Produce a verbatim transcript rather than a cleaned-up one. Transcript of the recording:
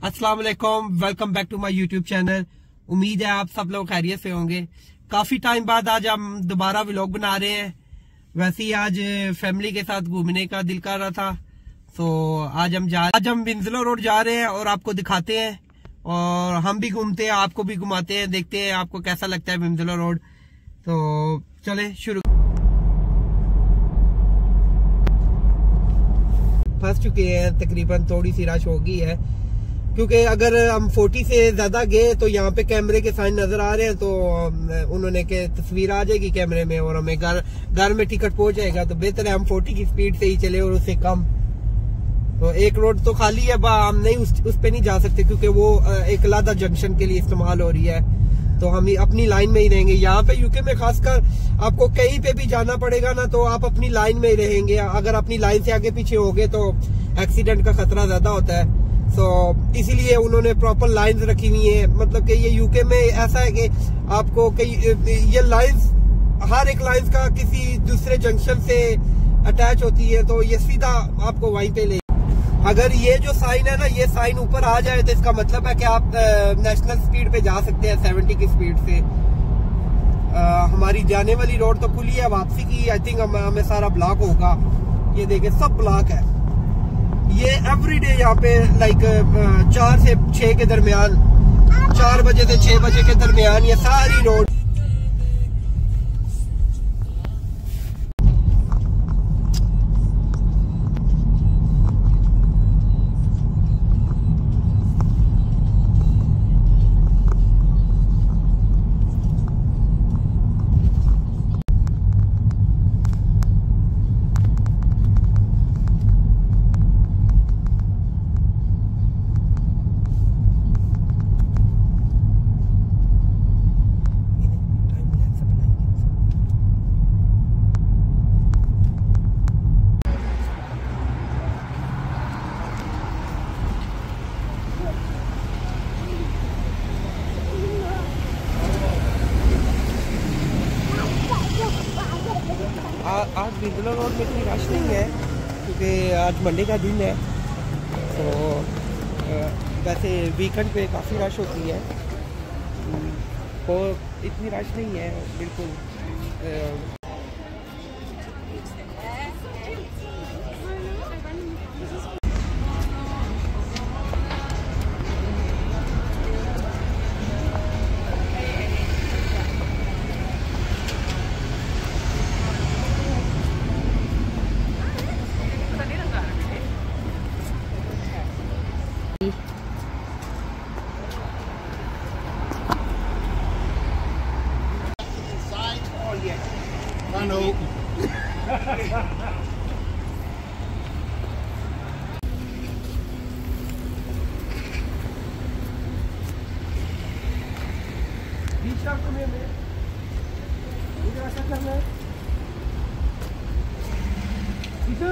अस्सलाम वालेकुम, welcome back to my YouTube channel. उम्मीद है आप सब लोग खैरियत से होंगे। काफी टाइम बाद आज हम दोबारा व्लॉग बना रहे हैं। वैसे ही आज फैमिली के साथ घूमने का दिल कर रहा था, तो आज हम जा आज हम विंजलो रोड जा रहे हैं और आपको दिखाते हैं, और हम भी घूमते हैं, आपको भी घुमाते हैं, देखते हैं आपको कैसा लगता है विंजलो रोड। तो चले शुरू। फंस चुके हैं, तकरीबन थोड़ी सी रश हो गई है, क्योंकि अगर हम चालीस से ज्यादा गए तो यहाँ पे कैमरे के साइन नजर आ रहे हैं, तो उन्होंने के तस्वीर आ जाएगी कैमरे में और हमें घर घर में टिकट पहुंच जाएगा। तो बेहतर है हम चालीस की स्पीड से ही चले और उससे कम। तो एक रोड तो खाली है, हम नहीं उस, उस पे नहीं जा सकते क्योंकि वो एक लादा जंक्शन के लिए इस्तेमाल हो रही है, तो हम अपनी लाइन में ही रहेंगे। यहाँ पे यूके में खासकर आपको कहीं पे भी जाना पड़ेगा ना, तो आप अपनी लाइन में ही रहेंगे। अगर अपनी लाइन से आगे पीछे हो गए तो एक्सीडेंट का खतरा ज्यादा होता है। तो इसीलिए उन्होंने प्रॉपर लाइंस रखी हुई है। मतलब कि ये यूके में ऐसा है कि आपको कई ये लाइंस, हर एक लाइंस का किसी दूसरे जंक्शन से अटैच होती है, तो ये सीधा आपको वहीं पे ले। अगर ये जो साइन है ना, ये साइन ऊपर आ जाए तो इसका मतलब है कि आप नेशनल स्पीड पे जा सकते हैं सत्तर की स्पीड से। आ, हमारी जाने वाली रोड तो खुली है, वापसी की आई थिंक हम, हमें सारा ब्लॉक होगा। ये देखे सब ब्लॉक है। ये एवरीडे यहाँ पे लाइक चार से छह के दरमियान, चार बजे से छह बजे के दरमियान ये सारी रोड। आज विंजलो रोड में इतनी रश नहीं है क्योंकि आज मंडे का दिन है, तो वैसे वीकेंड पे काफ़ी रश होती है, तो इतनी रश नहीं है बिल्कुल। I know. Bisa kami ambil. Ini rasakan lah. Bisa.